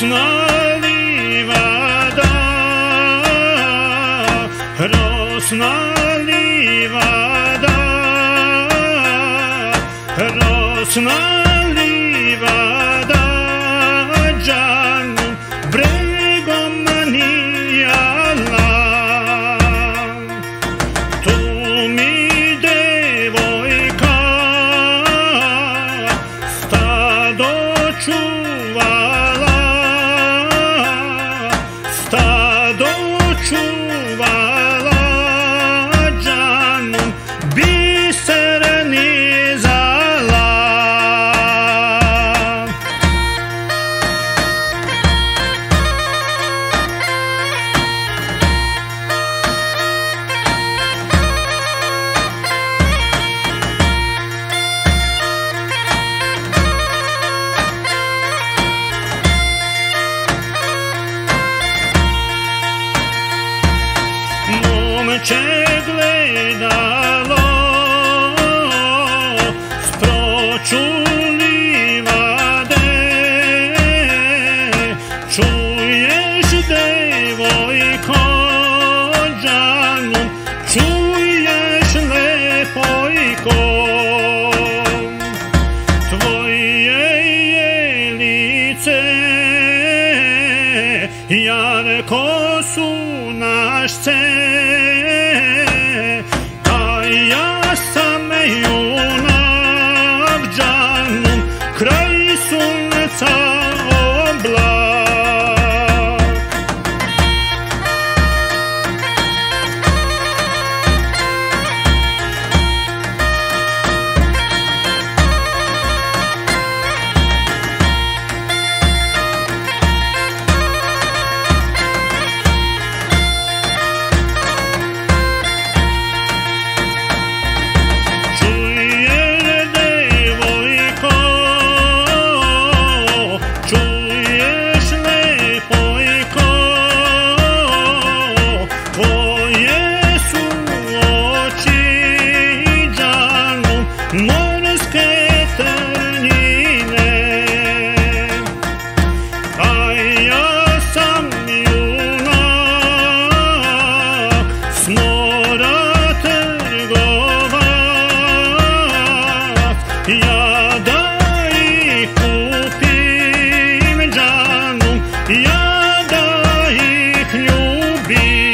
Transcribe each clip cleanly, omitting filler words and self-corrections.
rosna livada, rosna livada, rosna livada, džanu bregom nijala. Tu mi devojka stado čuvala, stado čuvala, džanu biser nizala. Momče gledalo s pročulivade, čuješ devojko džanu, čuješ lepojko, tvoje je lice jarko su našce, a ja sam junak džanu, kraj sunca oblak. Morske trnine, a ja sam junak, s mora trgovac, ja da ih kupim džanu, ja da ih ljubim.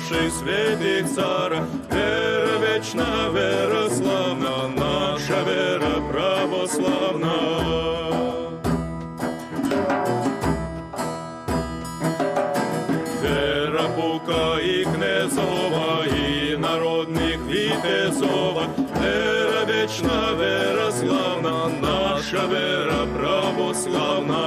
наших святих цара, вера вечна, вера славна, наша вера православна. Вера Пука и князова, и народных витязова, вера вечна, вера славна, наша вера православна.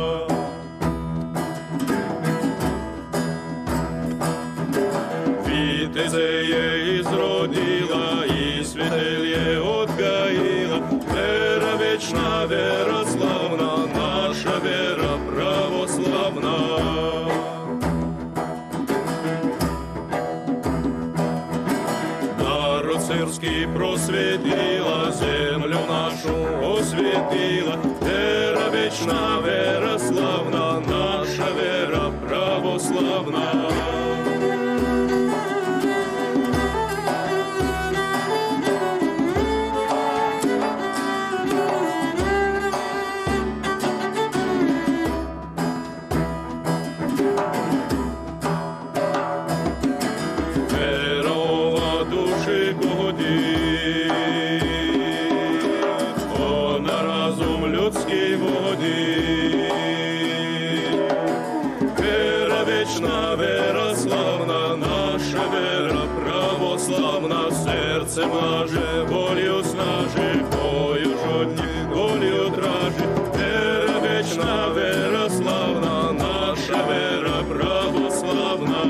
Витязеє изродила, и святелье отгаила, вера вечна, вера славна, наша вера православна. Народ сирский просветила, землю нашу осветила, вера вечна, вера славна, наша вера православна. Людській воді, вера вечна, вера славна, наша вера православна, серце маже, волю снаже, бою жодні, волю дражі, вера вечна, вера славна, наша вера православна.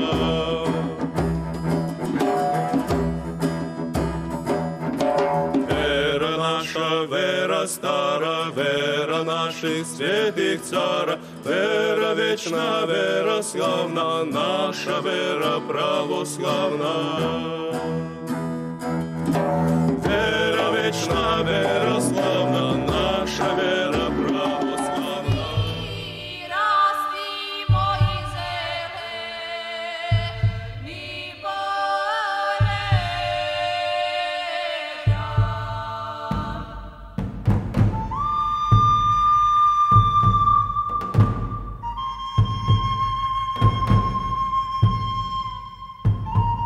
Вера стара, вера наших святих цара, вера вечна, вера славна, наша вера православна. Вера вечна, вера славна, наша вера православна.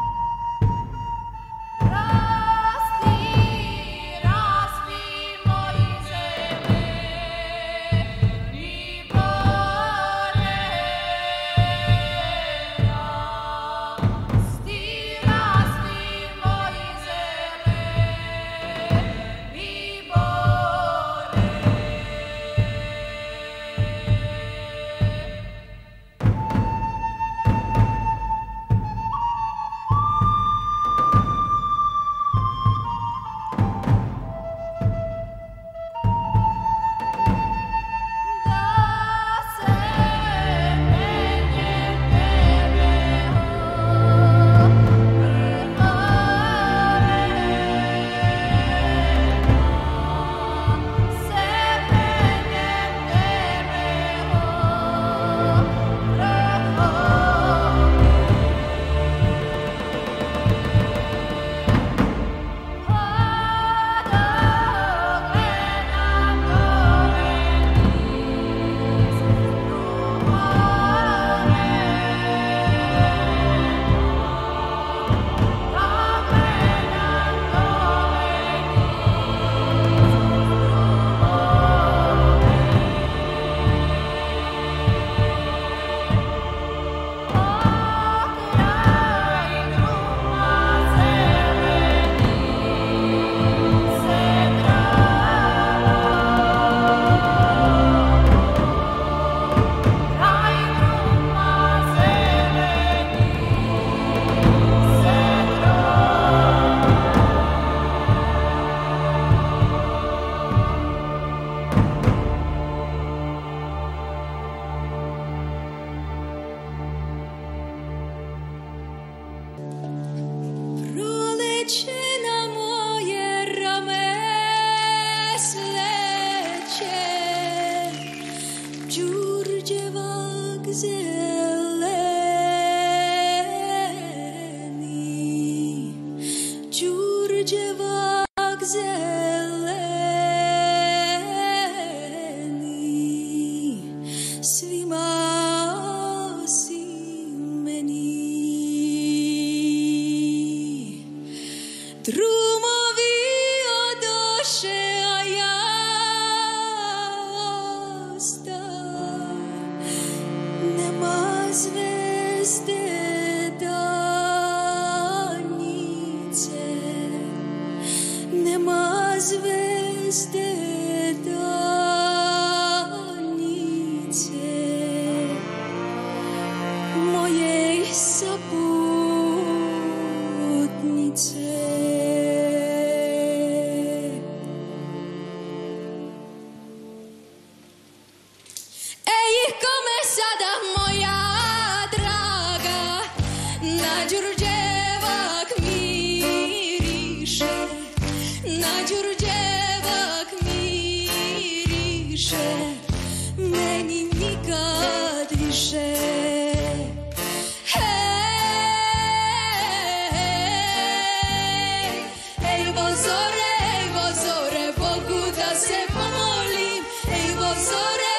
Rasli, rasli moji Drumovi odoše, a ja ostam. Nema zvezde danice, nema zvezde danice, mojej saputnice. Ej, kome sada moja draga, na đurđevak miriše, na đurđevak miriše, meni nikad više. Ej, vozore, Bogu da se pomolim. Ej, vozore,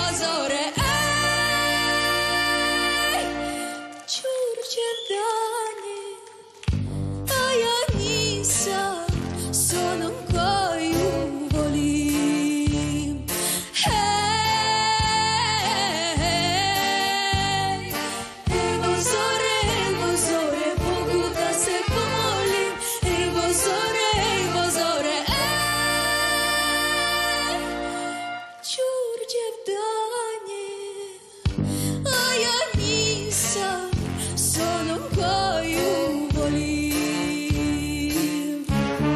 Đurđev dan je, a ja nisam s onom koju volim. Ej, vozore, Bogu da se pomolim. Ej, vozore, Đurđev dan je, a ja nisam s onom koju volim.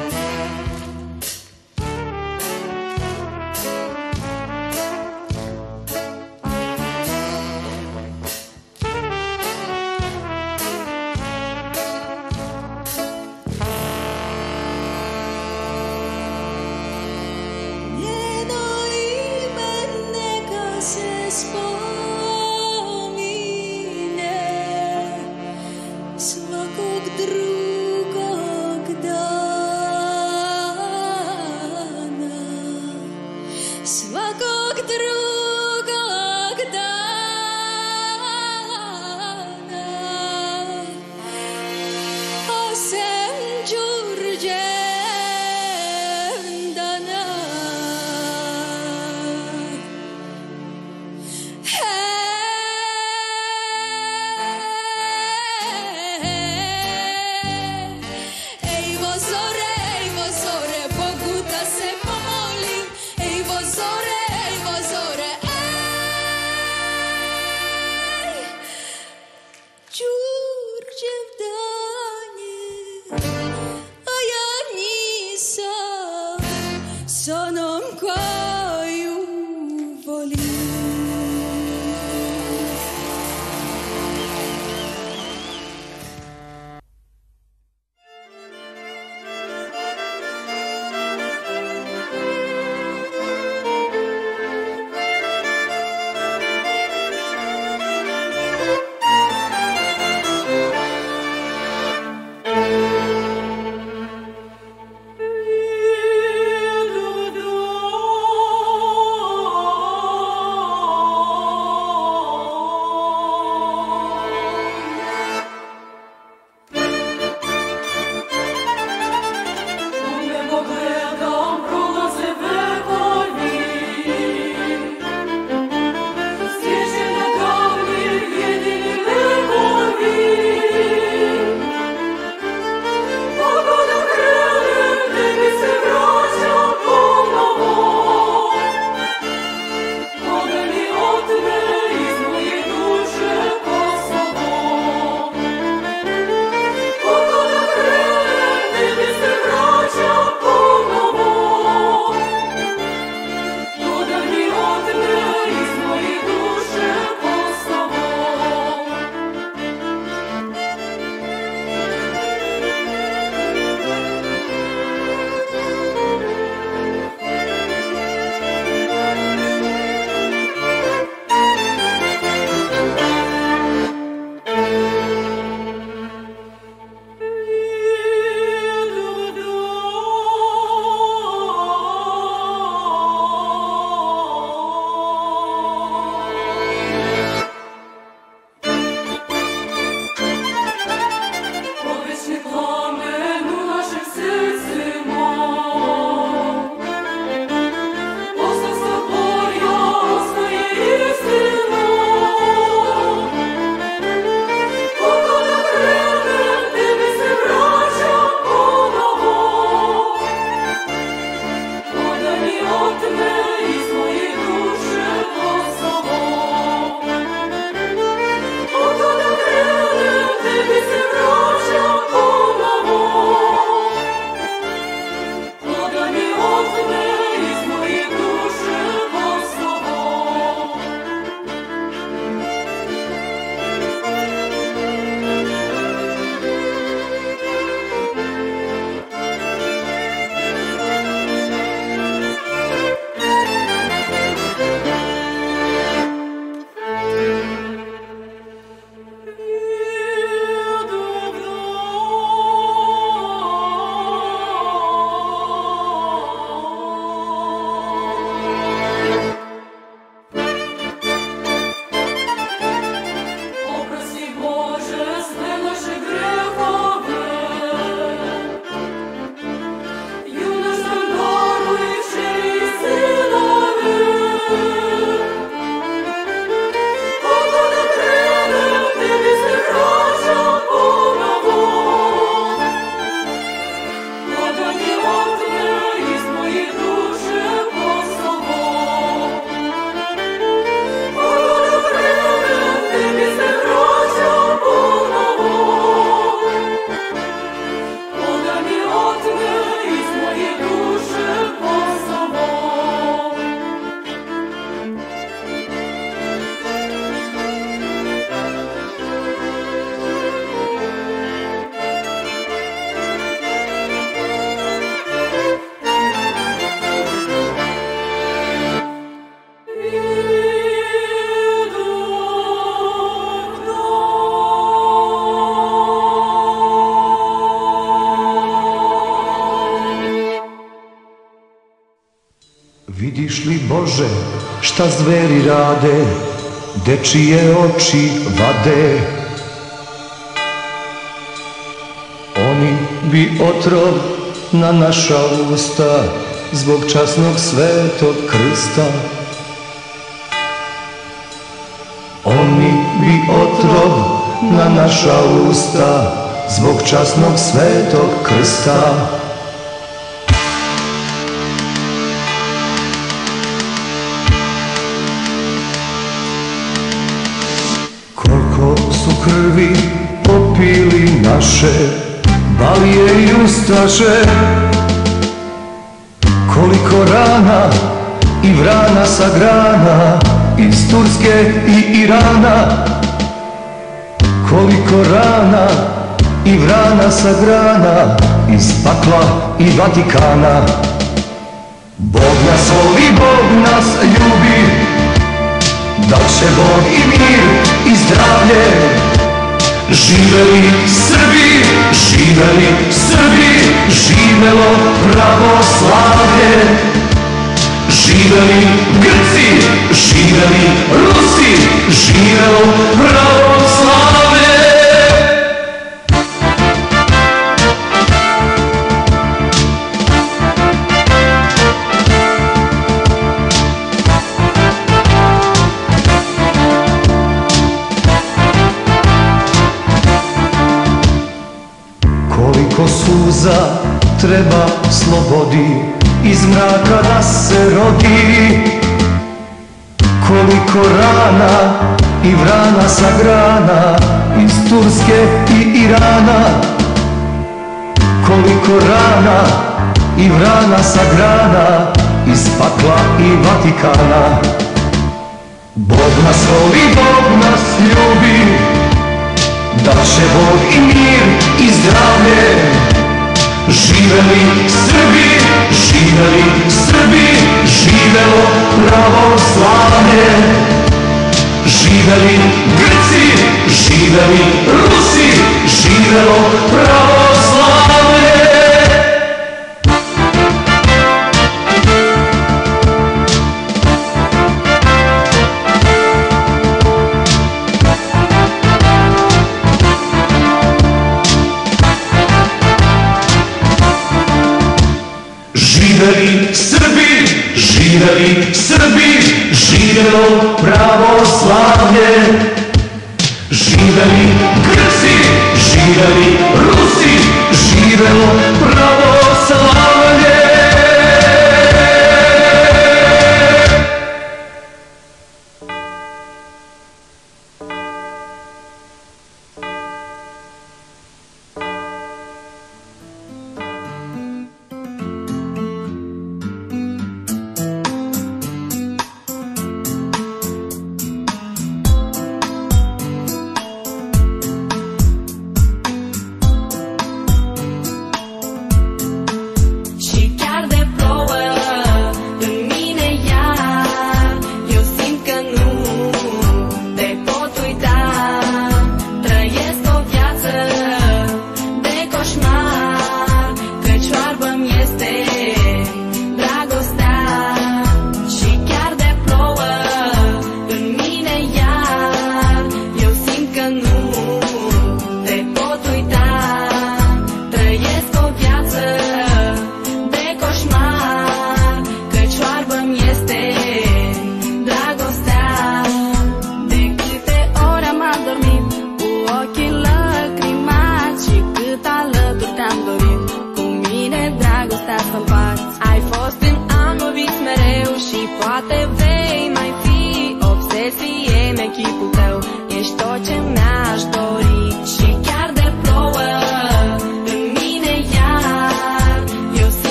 Njeno ime neka se spomine svakog drugog dana, svakog drugog dana, osim Đurđevdana. Ej, vozore, Bogu da se pomolim. Ej, vozore, Đurđev dan je, a ja nisam s onom koju volim. Bože, šta zveri rade, dečije oči vade. Oni bi otrov na naša usta zbog časnog svetog krsta. Oni bi otrov na naša usta zbog časnog svetog krsta. Koliko su krvi popili naše balije i ustaše, koliko rana i vrana sa grana iz Turske i Irana, koliko rana i vrana sa grana iz pakla i Vatikana. Bog nas voli, Bog nas ljubi, dat će Bog i mir i zdravlje. Živeli Srbi, živeli Srbi, živelo pravoslavlje. Živeli Grci, živeli Rusi, živelo pravoslavlje. Koliko suza treba slobodi iz mraka da se rodi, koliko rana i vrana sa grana iz Turske i Irana, koliko rana i vrana sa grana iz pakla i Vatikana. Bog nas voli, Bog nas ljubi, dat će Bog i mir i zdravlje. Živeli Srbi, živeli Srbi, živelo pravoslavlje. Živeli Grci, živeli Rusi, živelo pravoslavlje. Živeli Srbi, živeli Srbi, živelo pravoslavlje. Živeli Grci, živeli Rusi, živelo pravoslavlje.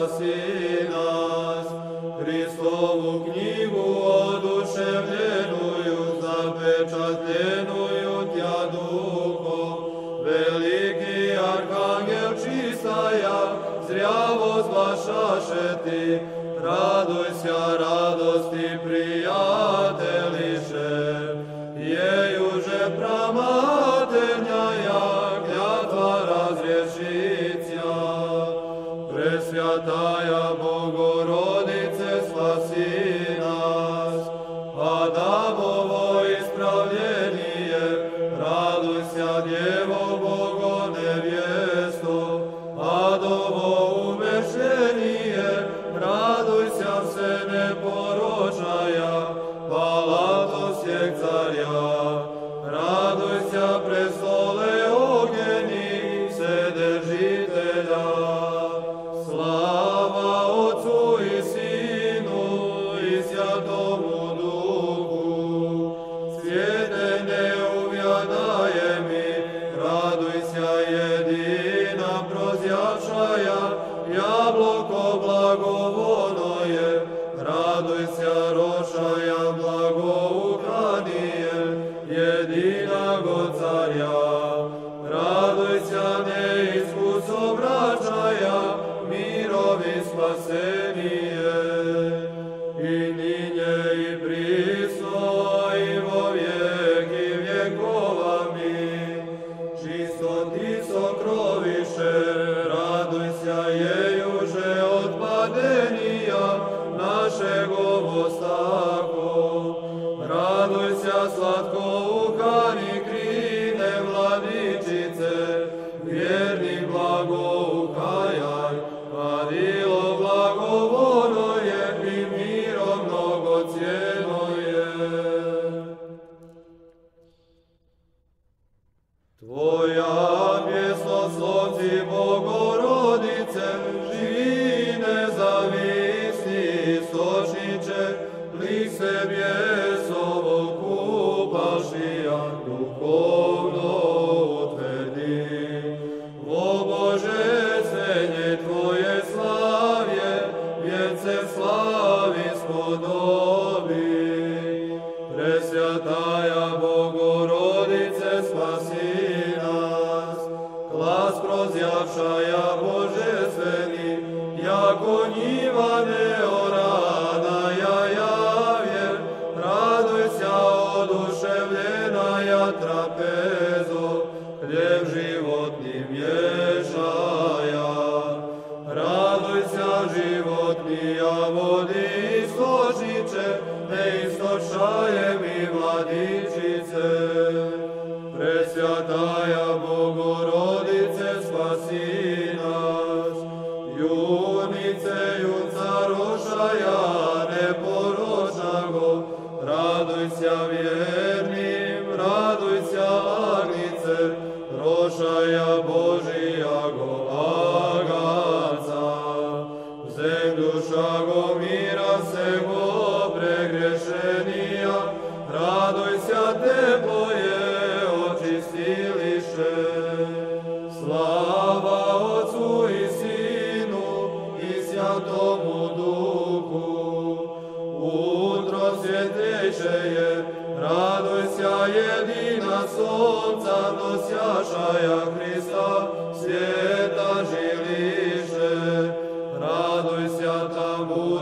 spasi nas. Hristovu knjigu oduševljenuju, zapečatljenuju tja Duhom. Veliki arhangel čistaja, zrjavo zglašaše ti, radujся, radosti prijateljiše, jejuže pramaternaja, klятва razrješića. Presvjataja Bogorodice, spasi nas, Adamovo ispravljenije, radujся, Djevo Bogo nevjesto, Adovo umešljenije, radujся, vse neporočaja, palatosjeg carja. Radujся, prestole ognjeni, vsedržitelja. Slava Otcu i Sinu i Svjatomu Duhu. Svijete neuvjadaje mi, radujся, jedina prozjavšaja, jabloko blagovono je, radujся, rošaja blagouhanije, jedinago carja. Radujся, neiskusobraćaja, mirovi spasenije. I ninje i prisno i vo vijeki vjekova mi, čisto ti sokroviše, radujся, jejuže odpadenija našego ostako. Radujся, slatko uhani krine vladičice, vjerni blagouhajaj, vadilo blagovono je i miro mnogocijeno je. Tvoja pjesnoslovci Bogorodice, živi nezavisni istočniče, lik se bjesovo kupašija, duhovno utvrdi. O Bože, svenje Tvoje slavje, vjence slavi spodobi. Presvjataja Bogorodice, spasi nas, glas prozjavšaja Božestveni, jako njiva neorana javje, radujся, oduševljenaja trapezo, hljeb životni mješaja. Radujся, životnija vodi istočniče, ne istočaje mi vladičice. Presvjataja Bogorodice, spasi nas, junice, junca rošaja, neporočnago, radujся vjernim, radujся agnice, rošaja Božijago aganca. Zemljušago mira sego pregrešenija, radujся, teplo je očistiliše. Slava Otcu i Sinu i Svjatomu Duhu. Utro svjetlejše je, radujся, jedina sonca nosjašaja Hrista, svijeta žiliše. Radujся, tamu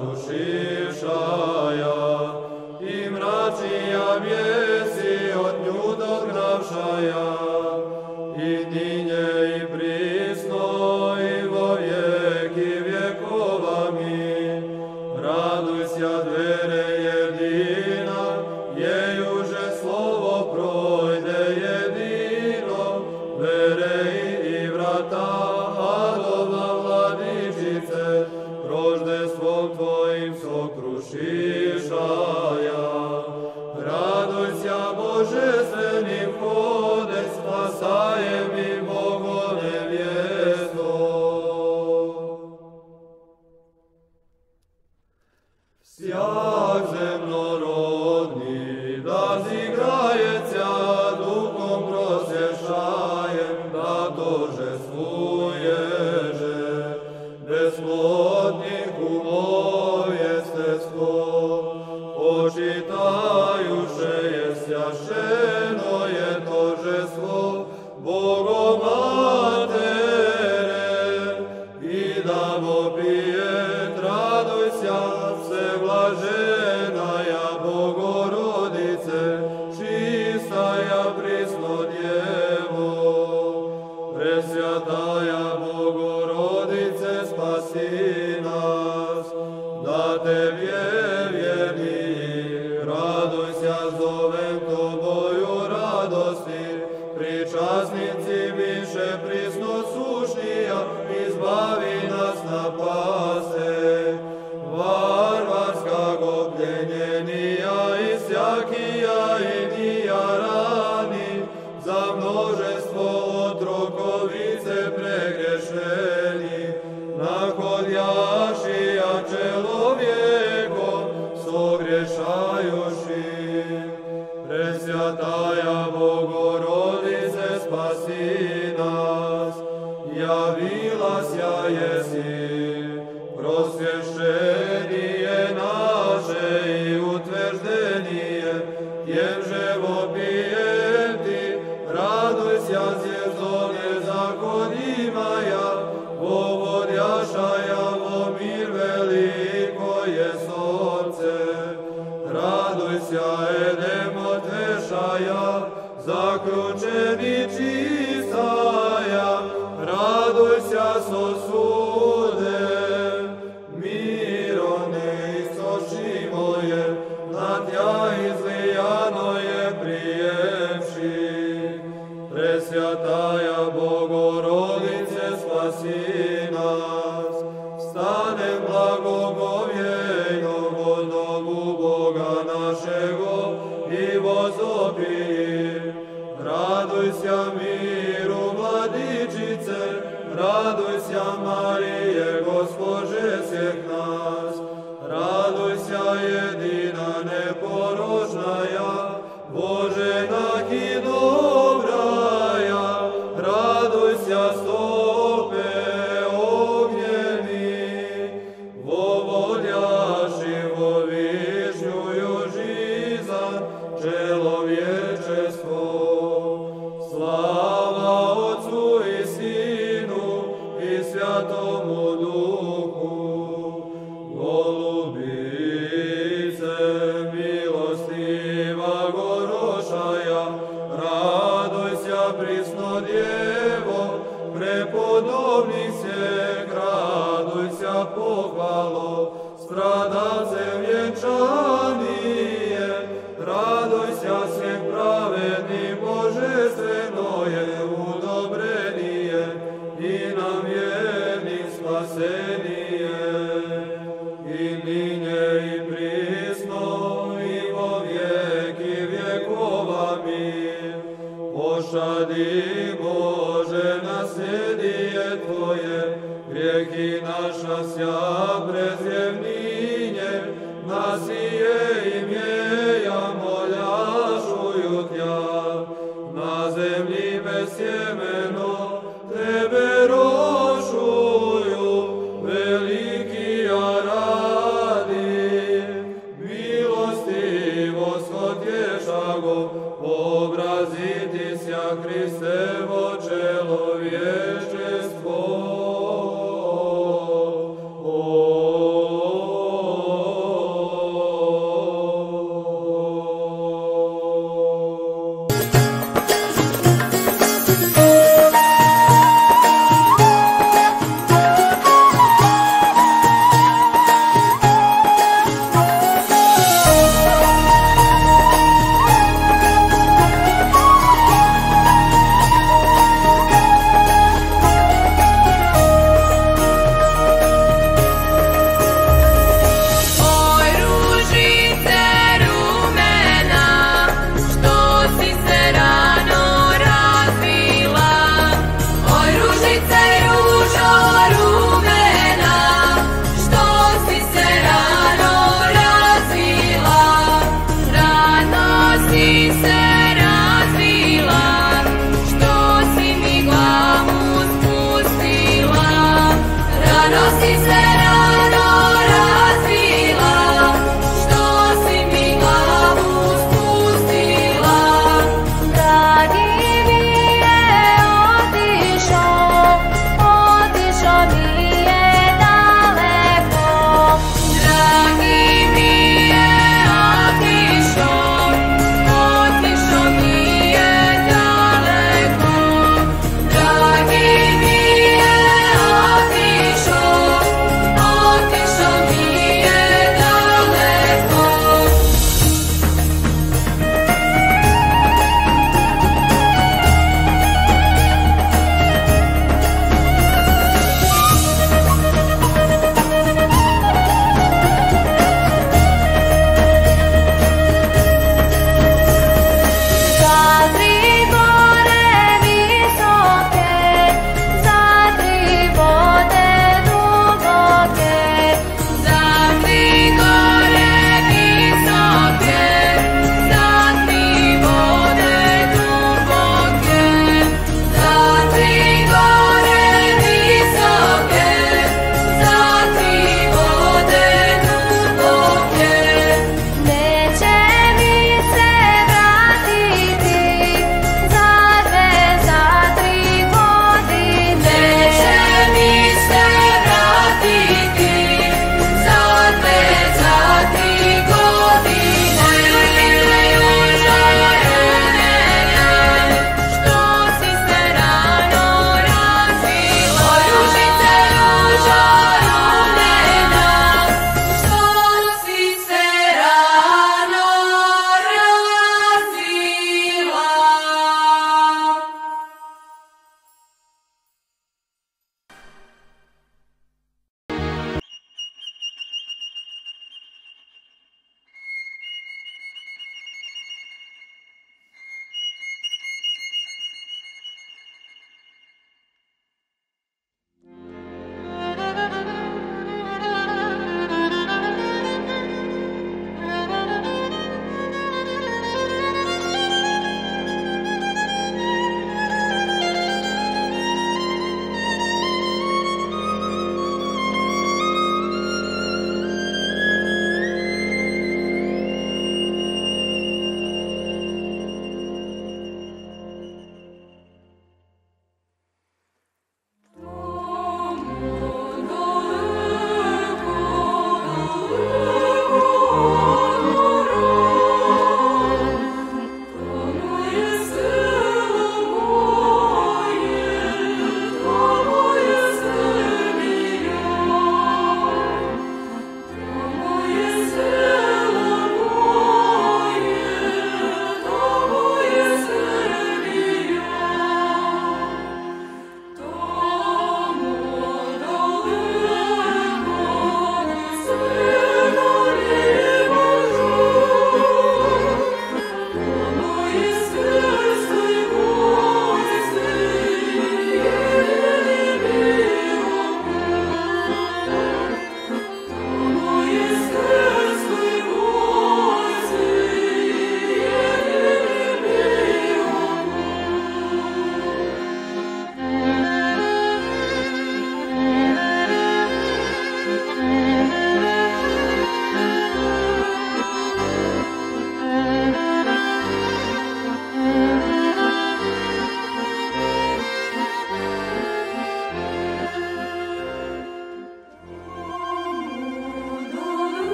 razrušivšaja i mračija mjesi od nju dognavšaja. I ninje i prisno i vo vijeki vjekova mi, radujся, dvere jedina, jejuže slovo projde jedino, vere i vrata Adova vladičice, roždestvom Tvojim sokrušišaja. Radujся, Božestvenim hode, spasaje mi Bogo nevjesto. Всяк земноrodni, da zigrajeća duhom prosješajem, da tože sluježe, bez Sirotniku moje stesko, počitajuše je sjašeno je tožestvo Bogomatere, i da vopije radujся, se blaženaja Bogorodice, čistaja prisno Djevo. Presvjataja Bogorodice, spasi nas, da Tebje vjerni, radujся, zovem Tobою radosti, pričasnici više prisno sušnija, izbavi nas napase. Varvarska gobljenjenija i sjakija i nija rani, za množestvo otrokovice pregrešeni, nahodjašija čelovjekom, sogrešajuši. Presvjataja Bogorodice, spasi nas, javila sja jesi, prosvješćenije naše i utvrđenije, tjem živopijem ti, radujся zjezone zakonima, povodjašaja vo mir veliko je sorce. Radujся edem otvešaja, zaključeni čistaja, radujся sosude, mirone istočimo je, na tja izlijano je prijemši. Presvjataja Bogorodice, spasi nas, stanem blagogovjejno od nogu Boga našego i vozopiji. Radujся miru Vladičice, radujся Marije, Gospođe svih nas, radujся jedina neporočnaja, Božena i dobraja, radujся stope ognjeni, vovodjaši vo višnjuju žizan, čelovječestvo. Slava Otcu i Sinu i Svjatomu Duhu, Golubice milostiva gorošaja, radujся, prisno Djevo, prepodobnih svijek, radujся, pohvalo, stradalcem vjenčanije, radujся, svijek pravedni, božestveno je udobrenije, i nam vjerni spasenije, i ninje i prisno i vo vijeki vjekova mir. Pošadi Bože nasljedije Tvoje, grijeki naša sja prezjevni